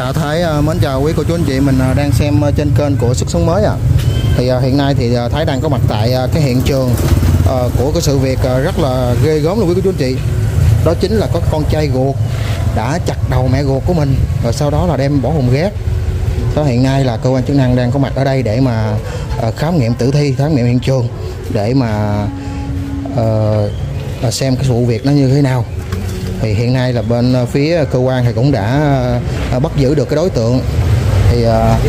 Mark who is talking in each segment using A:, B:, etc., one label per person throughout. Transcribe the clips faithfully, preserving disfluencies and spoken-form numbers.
A: Dạ Thái mến chào quý cô chú anh chị mình đang xem trên kênh của Sức Sống Mới ạ. À. Thì hiện nay thì Thái đang có mặt tại cái hiện trường của cái sự việc rất là ghê gớm luôn quý cô chú anh chị. Đó chính là có con trai ruột đã chặt đầu mẹ ruột của mình rồi sau đó là đem bỏ hồn ghét. Đó, hiện nay là cơ quan chức năng đang có mặt ở đây để mà khám nghiệm tử thi, khám nghiệm hiện trường để mà uh, xem cái vụ việc nó như thế nào. Thì hiện nay là bên phía cơ quan thì cũng đã bắt giữ được cái đối tượng. Thì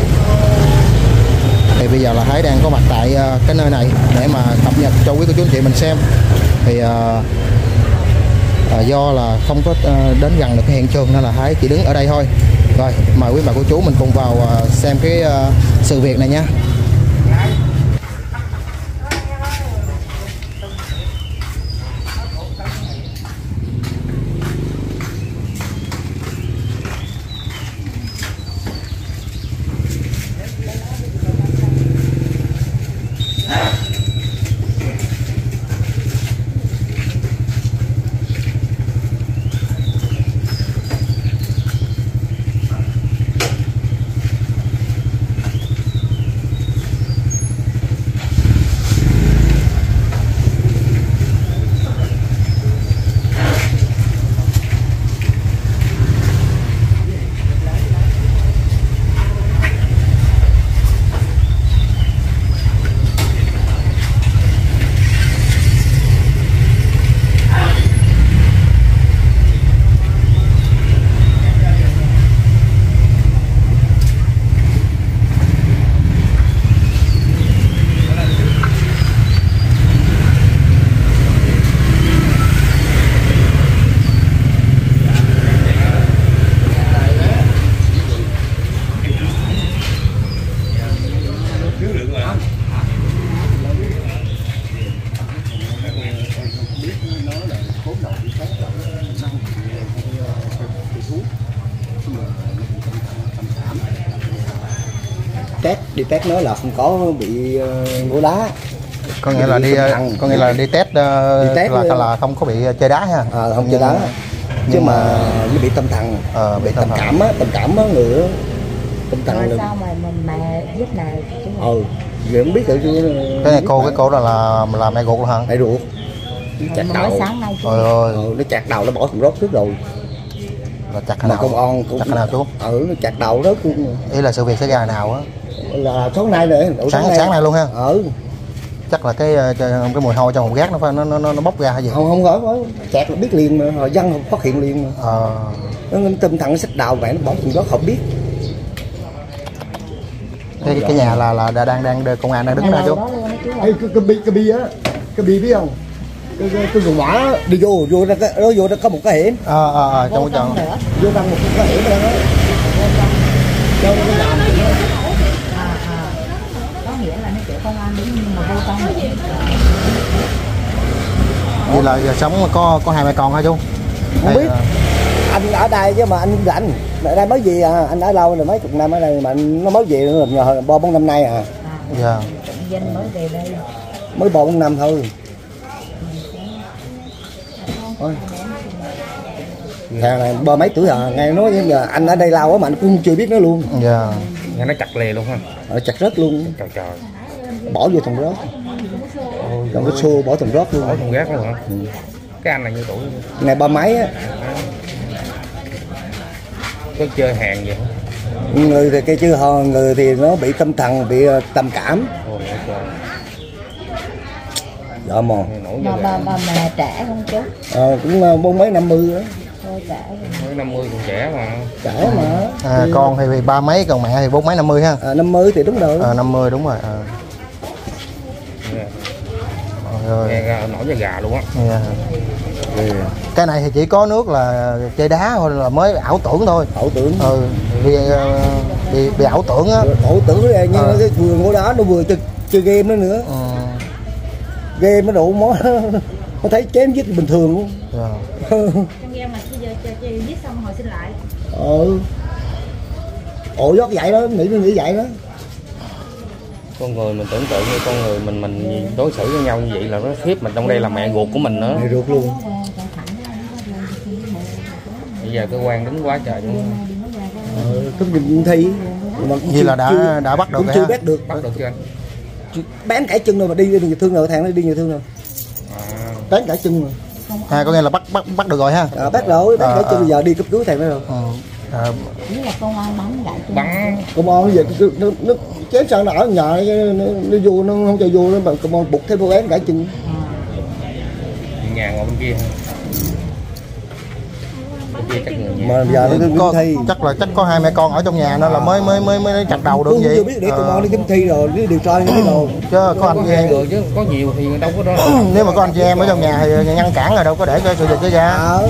A: thì bây giờ là Thái đang có mặt tại cái nơi này để mà cập nhật cho quý cô chú anh chị mình xem. Thì à, do là không có đến gần được cái hiện trường nên là Thái chỉ đứng ở đây thôi. Rồi mời quý bà cô chú mình cùng vào xem cái sự việc này nha.
B: Test đi test nó là không có bị uh, ngứa đá,
A: có nghĩa là đi có nghĩa là đi test, uh, đi test là, là không có bị chơi đá ha.
B: À, không chơi đá chứ mà, mà nó bị tâm thần,
A: ờ, bị tâm,
B: tâm cảm á, tâm cảm á người tâm thần
C: rồi sao mà mình mẹ giết mẹ chứ
B: ừ vậy không biết được chứ.
A: Cái này cô cái cô đó là là mẹ ruột luôn hả?
B: Mẹ ruột chặt đầu
C: sáng nay
A: trời ơi,
B: ừ, nó chặt đầu nó bỏ thùng rốt trước rồi
A: là chặt
B: mà
A: nào
B: công an cũng
A: chặt nào chú?
B: Ừ, nó chặt đầu rớt luôn.
A: Ý là sự việc xảy ra nào á?
B: Là sáng nay này,
A: sáng sáng nay. sáng nay luôn ha.
B: Ừ,
A: chắc là cái cái mùi hôi trong hộp gác nó phải nó nó nó bốc ra hay gì?
B: không không có chặt là biết liền mà, rồi dân không phát hiện liền mà.
A: Ờ.
B: Nó tâm thằng nó xách đầu vậy nó bỏ thùng rốt không biết.
A: Cái cái nhà là là đang đang công an đang đứng ra chú.
B: Ê, cái cái bi cái bi á, cái bi biết không? Cái cái, cái dùng mã đi vô vô ra cái vô ra có một cái hiểm.
A: Ờ ờ ờ trong trong
B: vô trong một cái hiểm đó. Vô cái nhà
C: nghĩa là nó chịu công an đứng nhưng mà vô con nữa.
A: Vậy là giờ sống có có hai mẹ con hả chú?
B: Không biết. Anh ở đây chứ mà anh rảnh. Ở đây mới về à, anh ở lâu rồi mấy chục năm ở đây mà anh nó mới về nữa nhờ ba bốn năm nay à.
A: Dạ.
C: Dân mới về đây.
B: Mới ba bốn năm thôi. Thôi. Thằng này ba mấy tuổi à, nghe nói giờ anh ở đây lâu quá mà anh cũng chưa biết nó luôn.
A: Dạ.
D: Nghe nó chặt lề luôn ha.
B: Nó chặt rớt luôn.
D: Trời trời.
B: Bỏ vô thùng rớt. Trong cái xô bỏ thùng rớt luôn.
D: Bỏ thùng rác luôn hả? Ừ. Cái anh này nhiêu tuổi?
B: Ngày ba mấy á.
D: Có chơi hàng vậy không?
B: Người thì cái chứ hờ người thì nó bị tâm thần, bị trầm cảm.
D: Ôi trời.
B: Dạ mà.
C: Mà bà, bà mẹ trẻ không chú?
B: Ờ cũng bốn mấy năm mươi đó.
C: Thôi trẻ rồi.
D: Mới năm mươi còn trẻ mà.
B: Trẻ mà.
A: À, thì... con thì ba mấy còn mẹ thì bốn mấy năm mươi ha.
B: À, năm mươi thì đúng rồi.
A: À, năm mươi đúng rồi. À.
D: Yeah.
A: Rồi.
D: Nghe nổi da gà luôn á.
A: Yeah. Yeah. Cái này thì chỉ có nước là chơi đá thôi là mới ảo tưởng thôi.
B: Ảo tưởng.
A: Ừ. Bị bị, bị ảo tưởng á.
B: Ảo tưởng đấy nhưng à. Cái vừa ngồi đó nó vừa chơi, chơi game nữa nữa.
A: Ừ.
B: Game nó đủ mó nó thấy chém giết bình thường luôn.
A: Yeah.
C: Trong game mà bây giờ chơi giết xong hồi sinh lại.
B: Ừ. Ổ giót vậy đó, nghĩ nó nghĩ vậy đó.
D: Con người mình tưởng tượng như con người mình mình đối xử với nhau như vậy là nó khiếp, mình trong đây là mẹ ruột của mình nữa.
B: Mẹ ruột luôn.
D: Bây giờ cơ quan đứng quá trời luôn.
B: Ờ, khám nghiệm thi mà cũng
A: Vậy
B: chưa,
A: là đã
B: chưa,
A: đã bắt được
B: cũng
A: rồi
B: chưa
A: ha?
B: bắt được.
D: Bắt được chưa anh?
B: Bán cải chân rồi mà đi nhiều thương rồi, thằng nó đi nhiều thương rồi.
D: À,
B: Bán cải chân rồi.
A: À, có nghĩa là bắt bắt bắt được rồi ha?
B: À, bắt rồi, bán
A: À,
B: cải chân
A: à.
B: bây giờ đi cấp cứu thằng đó rồi.
A: Ừ. À,
C: Nếu là công an bắn lại cho
D: bắn
B: Công an bây giờ nó, nó chém sao nó ở nhà nó, nó, nó vô nó không cho vô nó mà công an buộc thêm vô bán cải chân.
D: nhà ngồi bên kia. Bên kia chắc người nhà.
B: Mà giờ nó
A: có,
B: đi thi.
A: chắc là chắc có hai mẹ con ở trong nhà nên là mới mới mới mới chặt đầu được
B: Tôi
A: vậy.
B: chưa biết để công
A: Ờ,
B: an đi kiếm thi rồi, đi điều tra như thế nào.
A: chứ có anh
D: Có
A: chị
D: hai
A: em,
D: người chứ có nhiều thì đâu có đó.
A: nếu mà có anh chị em ở trong nhà thì ngăn cản rồi đâu có để cho sự việc xảy ra.
B: Ờ.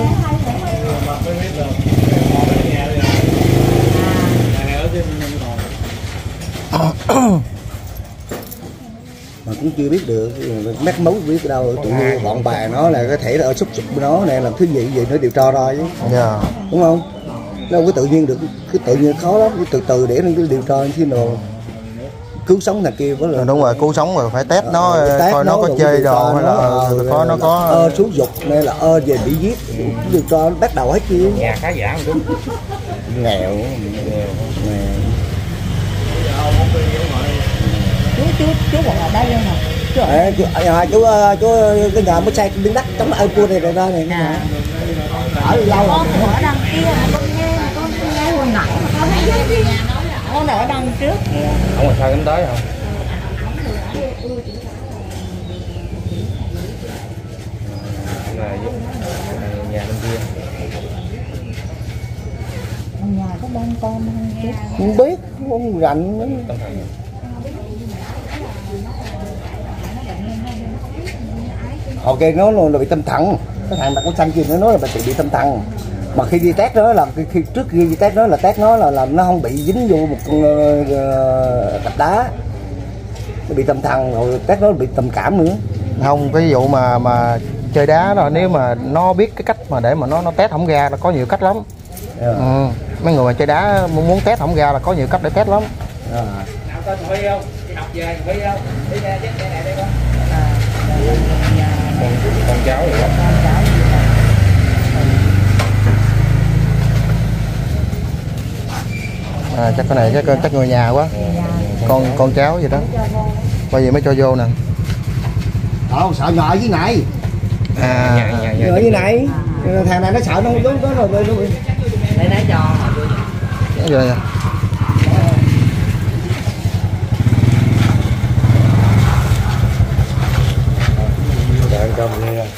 B: Mà cũng chưa biết được mắc mấu biết đâu tụi bọn bà nó là có thể là ở xúc xúc của nó này làm thứ gì gì nó điều tra ra chứ,
A: Dạ.
B: đúng không? Nó không có tự nhiên được, cứ tự nhiên khó lắm, cứ từ từ để nó cứ điều tra khi nào cứu sống thằng kia có là
A: Đúng rồi, cứu sống rồi phải test nó
B: Ờ, test
A: coi nó có
B: rồi
A: chơi
B: điều tra
A: đồ hay là
B: nó,
A: ờ,
B: ờ,
A: có nó
B: là
A: có
B: ơ xúi dục hay là ơ về bị giết, điều tra nó bắt đầu hết kia.
D: Nhà khá giả một chút.
B: Nghèo, nghèo.
C: chú chú chú còn ở đây không hả? Chú ở
B: À, chú, à, chú, chú cái nhà mới xây miếng đất chống ơi cua này rồi ra này,
C: à.
B: ở lâu
C: Con
B: rồi.
C: ở đằng kia hả? Con nghe con nghe hồi nãy con thấy con ở đằng trước kia.
D: Không là sao đến tới không? Là giúp nhà bên kia.
C: Nhà có đông con không chú?
B: Không biết, không rành nữa.
D: Tâm thần.
B: Ok, nó là bị tâm thần. Cái thằng đặt con xanh kia nó nói là bị bị tâm thần. Mà khi đi test đó là khi trước khi đi test đó là test nó là là nó không bị dính vô một con uh, cặp đá. Nó bị tâm thần rồi test nó bị trầm cảm nữa.
A: không, cái vụ mà mà chơi đá đó, nếu mà nó biết cái cách mà để mà nó nó test không ra là có nhiều cách lắm.
B: Yeah.
A: Ừ. Mấy người mà chơi đá muốn test không ra là có nhiều cách để test lắm.
B: À.
D: Con, con cháu rồi đó.
A: À, chắc cái này chắc chắc người nhà quá, con con cháu gì đó, bây giờ mới cho vô nè.
B: Không sợ nhỏ dưới này,
A: À,
D: Nhà, nhà, nhà.
B: nhỏ dưới này, thằng này nó sợ nó không đúng đó rồi nó bị.
C: Để nãy cho.
A: rồi nè.
B: Đợi cho mình nghe.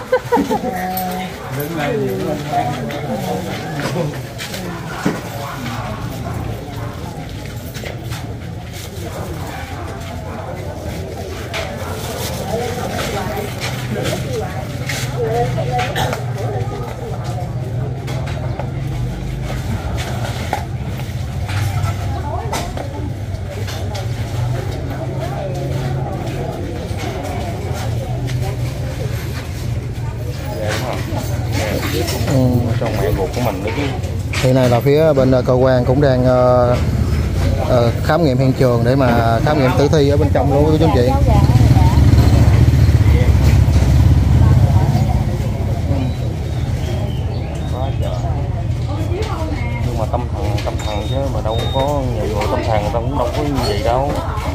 A: Ừ.
D: Trong mẹ ruột của mình nữa chứ.
A: Hiện nay là phía bên cơ quan cũng đang uh, uh, khám nghiệm hiện trường để mà khám nghiệm tử thi ở bên trong luôn quý cô chú anh chị.
D: Quá trời. Nhưng mà tâm thần tâm thần chứ mà đâu có nhiều người tâm thần, người ta cũng đâu có gì đâu.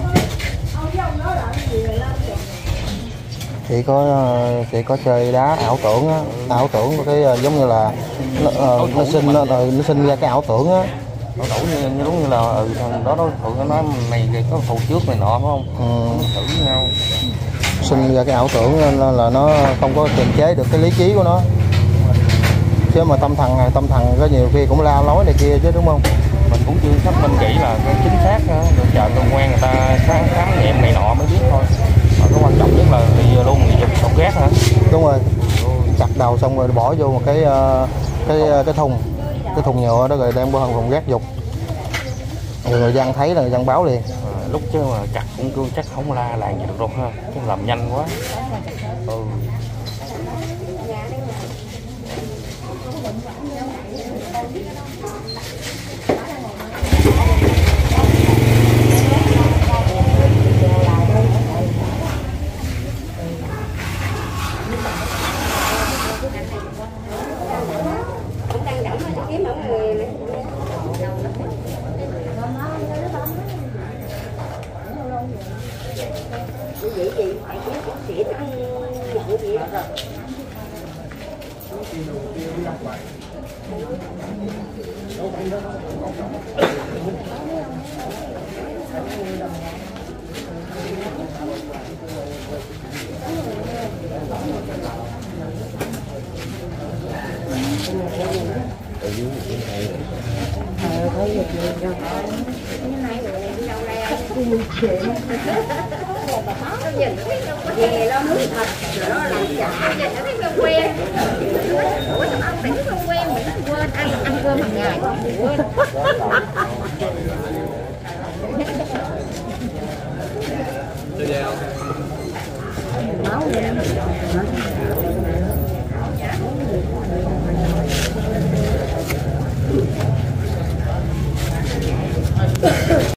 A: Chỉ có uh, chỉ có chơi đá ảo tưởng á, ảo tưởng cái uh, giống như là nó, uh, nó sinh nó, nó sinh ra cái ảo tưởng á.
D: Nó đủ như, như đúng như là ừ, thằng đó đó thường nó nói này có thù trước này nọ phải không?
A: Ừ.
D: Thử với nhau.
A: Sinh ra cái ảo tưởng nên là, là nó không có kiềm chế được cái lý trí của nó. Chứ mà tâm thần tâm thần có nhiều khi cũng la lối này kia chứ, đúng không?
D: Mình cũng chưa xác minh kỹ là cái chính xác á, được chờ cơ quan người ta khám, khám nghiệm này nọ mới biết thôi. Mà cái quan trọng nhất là đi luôn thì dùng sọc rác hả?
A: Đúng rồi, chặt đầu xong rồi bỏ vô một cái uh, cái cái thùng cái thùng nhựa đó rồi đem qua thùng rác dục. Rồi người dân thấy là người dân báo liền.
D: À, lúc chứ mà chặt cũng cứ chắc không la làng gì được đâu ha, chứ làm nhanh quá. Ừ.
C: về lo nước thật rồi đó làm chả giờ nó thấy không quen. Ủa sao ăn tỉnh không quen mình nó quên ăn ăn cơm hàng ngày quên. Máu lên.